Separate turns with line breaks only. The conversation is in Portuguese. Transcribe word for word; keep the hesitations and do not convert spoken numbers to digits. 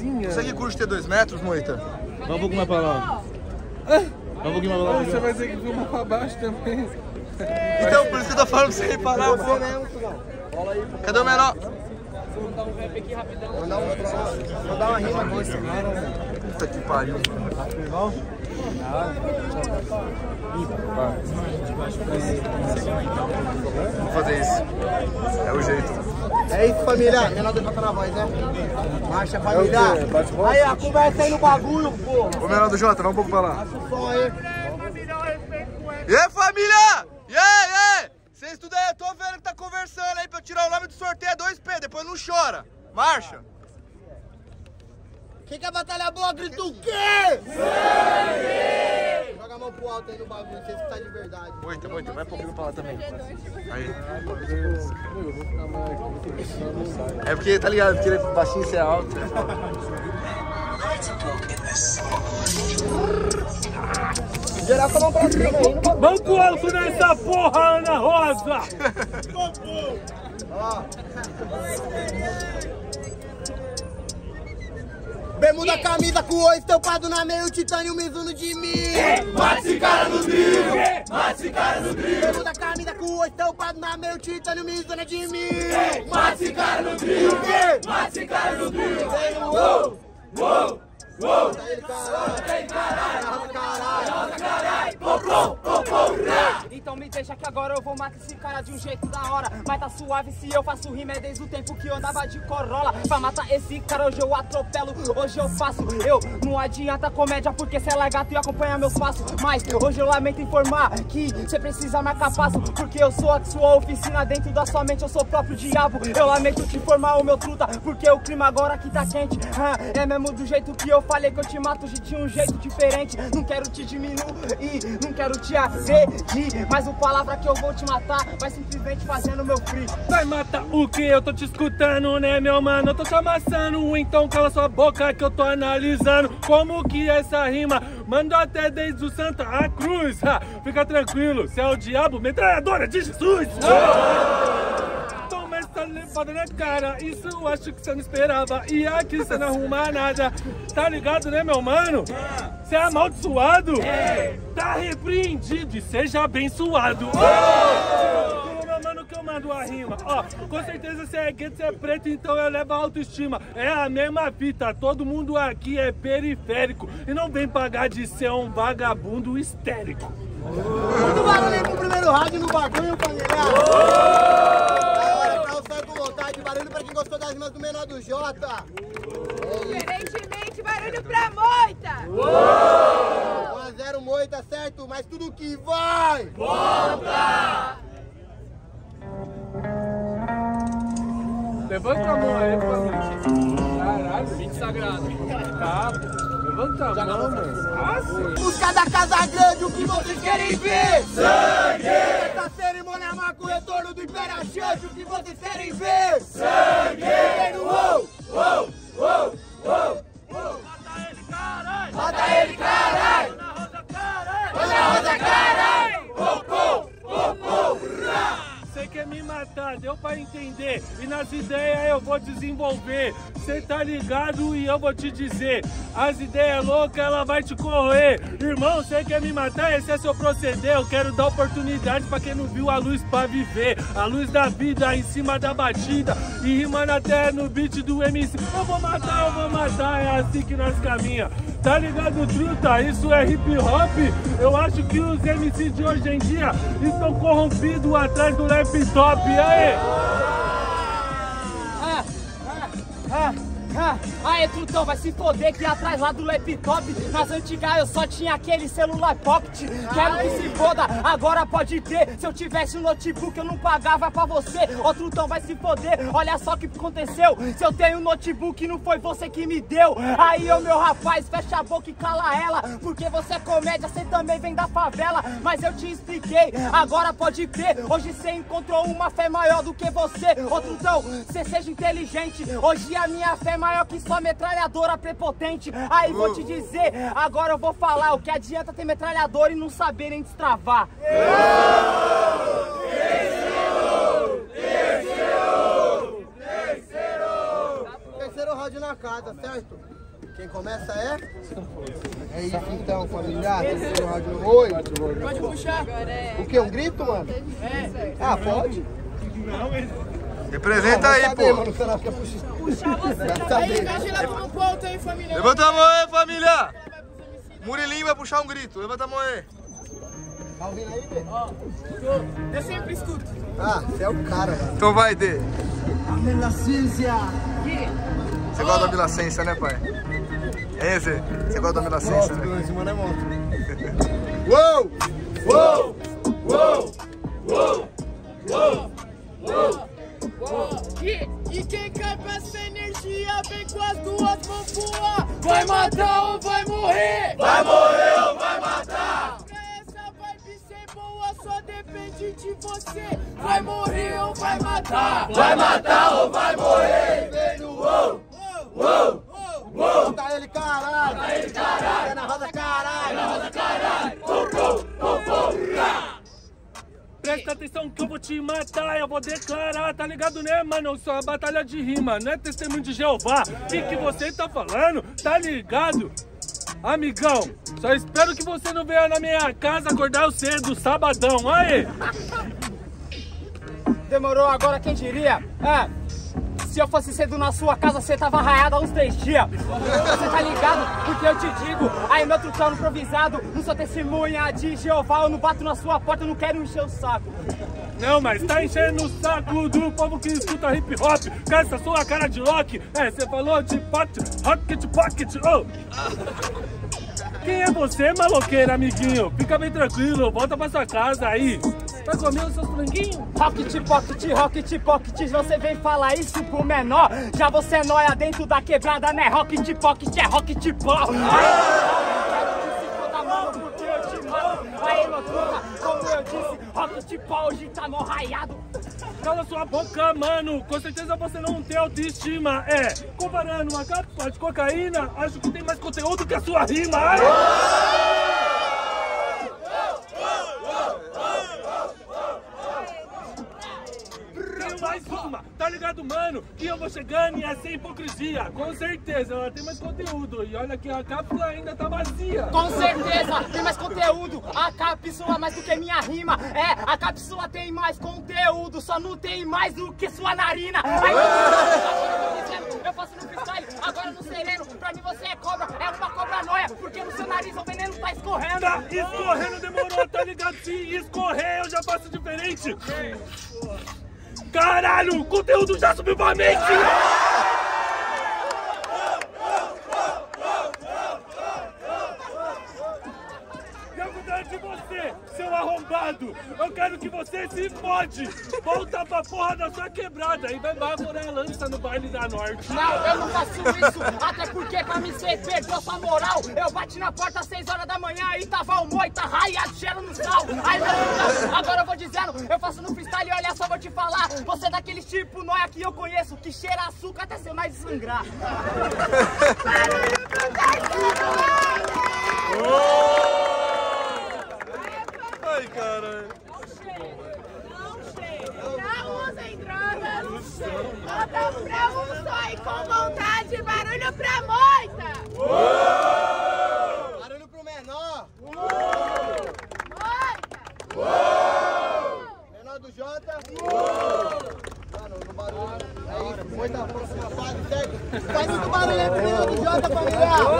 Moitinha.
Você que curte ter dois metros, Moita?
Vai um pouco mais pra lá. Vai um pouquinho mais pra lá.
Você vai ter que filmar pra baixo também.
Então, por isso que eu tô falando pra você ir parar,
Você mesmo, Tugão. Bola aí.
Cadê o menor?
Mandar um rap aqui rapidão. Mandar, um, mandar uma rima aqui.
Puta que pariu. Vamos fazer isso. É o jeito.
É isso, família. Menor dois pra na voz, né? Marcha, família. Aí, a conversa aí no bagulho, pô.
Ô, menor do Jota, vai um pouco pra lá.
Passa o som aí.
E aí, família? E aí, e aí? Vocês tudo aí, eu tô vendo que tá conversando aí pra eu tirar o nome do sorteio é dois P, depois não chora. Marcha.
Quem quer batalha boa, grita o quê? Sangue! Joga a mão pro alto aí no bagulho, vocês que tá de verdade.
Moita, Moita, vai um pouquinho pra lá também. Aí. É porque, tá ligado, porque ele é baixinho e você é alto.
Geral com a mão pra cima aí, no bagulho.
Vamos pro alto nessa porra, Ana Rosa!
Ó. Bermuda, camisa com o estampado na meia, o titânio Mizuno de mim.
Mate esse cara no trio! Mate esse cara no trio!
Bermuda, camisa com o estampado na meia, o titânio Mizuno de mim.
Mate esse cara no trio! Mate esse cara no trio! Uou! Uou! Uou!
Bota ele, caralho! Caralho! Caralho!
Caralho! Pô, pô, pô, pô, rá!
Então me deixa que agora eu vou matar esse cara de um jeito da hora. Mas tá suave se eu faço rima, é desde o tempo que eu andava de Corolla. Pra matar esse cara hoje eu atropelo, hoje eu faço. Eu não adianta comédia porque cê é gato e acompanha meus passos. Mas hoje eu lamento informar que cê precisa marcar passo, porque eu sou a sua oficina, dentro da sua mente eu sou o próprio diabo. Eu lamento te informar o meu truta, porque o clima agora aqui tá quente. ah, É mesmo do jeito que eu falei que eu te mato hoje de um jeito diferente. Não quero te diminuir, não quero te agredir, mas o palavra que eu vou te matar vai simplesmente fazendo meu free.
Vai matar o que? Eu tô te escutando, né, meu mano? Eu tô te amassando, então cala sua boca que eu tô analisando como que essa rima mandou até desde o Santa Cruz. Ha, fica tranquilo, cê é o diabo, metralhadora de Jesus. Toma essa levada na cara, isso eu acho que você não esperava. E aqui você não arruma nada, tá ligado, né, meu mano? Você é amaldiçoado, tá repreendido e seja abençoado. Meu mano, que eu mando a rima. Ó, com certeza você é gueto, você é preto, então eu levo a autoestima. É a mesma fita, todo mundo aqui é periférico e não vem pagar de ser um vagabundo histérico.
Muito barulho aí pro primeiro round no bagulho, família. Da hora, pra eu sair com vontade. Barulho pra quem gostou das rimas do Menor do Jota.
Diferentemente, barulho pra Moita!
um a zero Moita, certo? Mas tudo que vai!
Volta!
Levanta a mão aí, família. Caralho, vídeo sagrado. Tá, levanta a mão, mano. Nossa.
Busca da Casa Grande, o que vocês querem ver?
Sangue!
Essa cerimônia marca o retorno do Império Xande, o que vocês querem ver?
Sangue! Uou! Uou! Uou! Uou!
Mata ele, caralho!
Mata ele, caralho!
Ana Rosa, caralho!
Ana Rosa, caralho! Pô, pô, pô, pô, rá!
Você quer me matar, deu pra entender. E nas ideias eu vou desenvolver. Cê tá ligado e eu vou te dizer. As ideias loucas, ela vai te correr. Irmão, você quer me matar? Esse é seu proceder. Eu quero dar oportunidade pra quem não viu a luz pra viver. A luz da vida em cima da batida. E rimando até no beat do M C. Eu vou matar, eu vou matar. É assim que nós caminha. Tá ligado, truta? Isso é hip hop. Eu acho que os M C de hoje em dia estão corrompidos atrás do laptop. E aí?
Ah, ah, ah, ah. Aê, trutão, vai se foder que atrás lá do laptop. Nas antigas eu só tinha aquele celular pocket. Quero que se foda, agora pode ter. Se eu tivesse um notebook eu não pagava pra você. Ô trutão, vai se foder, olha só o que aconteceu. Se eu tenho um notebook não foi você que me deu. Aí ô meu rapaz, fecha a boca e cala ela. Porque você é comédia, você também vem da favela. Mas eu te expliquei, agora pode crer. Hoje você encontrou uma fé maior do que você. Ô trutão, você seja inteligente. Hoje a minha fé é maior que só metralhadora prepotente. Aí vou te dizer, agora eu vou falar. O que adianta ter metralhadora e não saberem destravar?
Terceiro round na casa, certo? Quem começa é? É isso então, familiar. Oi.
Pode puxar.
O que? Um grito, mano?
É.
Ah, pode?
Representa aí,
saber,
pô.
Mano, será que é puxar?
Puxar você. Aí, encaixa ela como ponto, hein, família?
Levanta a mão aí, família. Murilinho vai puxar um grito. Levanta a mão aí.
Tá ouvindo aí, Dê?
Ó, eu sempre escuto.
Ah, você é o cara, velho.
Então vai, Dê.
Adolescência.
Você gosta da adolescência, né, pai? É, Zé? Você gosta da adolescência, né?
Esse mano é monstro.
Uou!
Uou! Uou! Uou! Uou! Uou!
E, e quem cai pra essa energia vem com as duas mãos voar. Vai matar ou vai morrer?
Vai morrer ou vai matar?
Pra essa vibe ser boa só depende de você. Vai morrer ou vai matar?
Vai matar ou vai morrer? Vem no uou! Uou! Uou!
Tá ele, caralho!
Tá ele, caralho!
É na roda, caralho!
Na roda, caralho! Pum, pum, pum, pum, rá!
Presta atenção que eu vou te matar, eu vou declarar, tá ligado, né, mano? Isso é uma batalha de rima, não é testemunho de Jeová. O que, que você tá falando? Tá ligado? Amigão, só espero que você não venha na minha casa acordar cedo, sabadão, aí!
Demorou, agora quem diria? É, se eu fosse cedo na sua casa, você tava arraiado há uns três dias. Você tá ligado? Porque eu te digo, aí meu trucão improvisado, não sou testemunha de Jeová, eu não bato na sua porta, eu não quero encher o saco.
Não, mas tá enchendo o saco do povo que escuta hip hop com essa sua cara de lock. É, você falou de pot, rocket, pocket, oh! Quem é você, maloqueiro, amiguinho? Fica bem tranquilo, volta pra sua casa aí. Vai comer os seus franguinhos?
Rocket, pocket, rocket, pocket, você vem falar isso pro menor. Já você é nóia dentro da quebrada, né? Rocket, pocket, é rocket, pó. Porque eu te mato. Aí, meu truta, como eu disse, rocket, pó, hoje tá mó raiado.
Cala sua boca, mano. Com certeza você não tem autoestima. É, comparando uma cápsula de cocaína, acho que tem mais conteúdo que a sua rima. Ai. Tenho mais uma, tá ligado, mano? Que eu vou chegando e é sem hipocrisia. Com certeza, ela tem mais conteúdo. E olha que a cápsula ainda tá vazia.
Com certeza, tem mais conteúdo. A cápsula mais do que minha rima. É, a cápsula tem mais conteúdo, só não tem mais do que sua narina. Aí, eu faço no freestyle, agora no sereno. Pra mim você é cobra, é uma cobra nóia. Porque no seu nariz o veneno tá escorrendo.
Tá escorrendo, demorou, tá ligado? Se escorrer, eu já faço diferente. Caralho, o conteúdo já subiu pra mente! E ao contrário de você, seu arrombado, eu quero que você se fode! Volta pra porra da sua quebrada e vai baforar a lança no baile da Norte!
Não, eu não faço isso, até porque pra mim você perdeu sua moral. Eu bati na porta às seis horas da manhã e tava o moita raiado, cheiro no sal. Aí, não, agora eu vou dizendo, eu faço no freestyle e olha só, vou te falar. Você é daquele tipo nóia que eu conheço, que cheira açúcar até ser mais sangrar.
Ai, caralho.
Não usem drogas. Bota pra um só e com vontade. Barulho pra moita.
Barulho pro menor.
Moita.
Menor do Jota. Mano, no barulho. É isso. Moita, próxima fase, certo? Faz muito barulho aí pro menor do Jota, familiar.